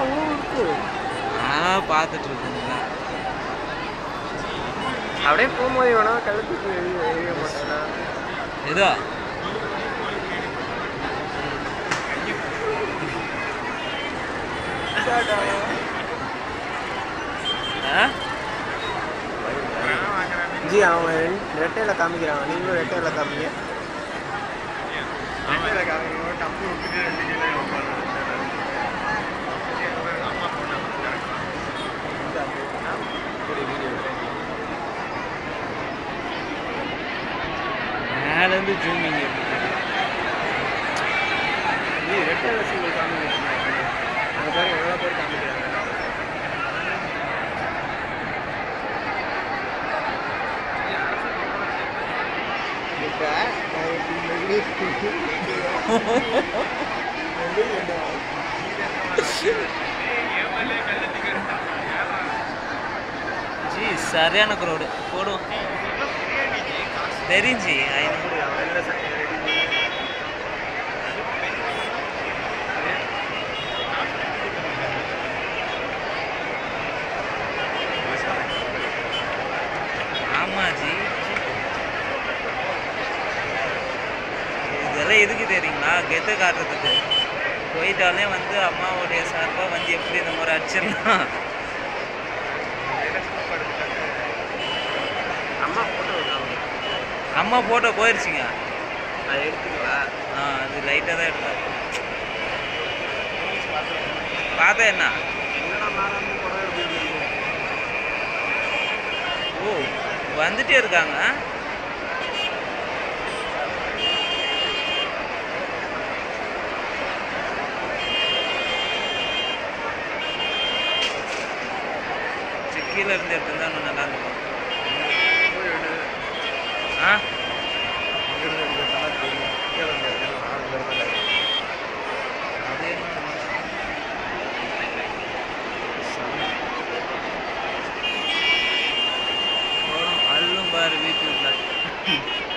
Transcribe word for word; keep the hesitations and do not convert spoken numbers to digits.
ஊருக்கு நான் பார்த்துட்டு இருக்கேங்களா அப்படியே போகும்போது வேணா கழுத்துக்கு எழுதி எழுத மாட்டேன்னா ஏதோ ஜி அவன் ரெட்டையில் காமிக்கிறான் நீங்களும் ரெட்டையில் காமிங்க ரெட்டையில் காமிங்க டப்பு விட்டுட்டு ரெண்டு கிலோ மேலேருந்து ஜூமிங் ஜி ரெட்டையில் சிங்கிள் காமிங்க அந்த பேர் எவ்வளோ பேர் காமிக்கிறாங்க ஜி சரியான க்ரௌடு போடும் தெரிஞ்சு ஆமா ஜி இதெல்லாம் எதுக்கு தெரியுங்களா கெத்து காட்டுறதுக்கு போயிட்டாலே வந்து அம்மாவுடைய சார்பாக வந்து எப்படி இந்த மாதிரி அடிச்சிடலாம் அம்மா ஃபோட்டோ அம்மா ஃபோட்டோ போயிடுச்சுங்க அதை எடுத்துங்களா ஆ அது லைட்டாக தான் எடுத்தேன் பார்த்தா என்ன ஓ வந்துட்டே இருக்காங்க கீழே இருந்து எடுத்துருந்தா இன்னும் நல்லா இருக்கும் ஆ அது அல்லும் பாரு வீட்டுல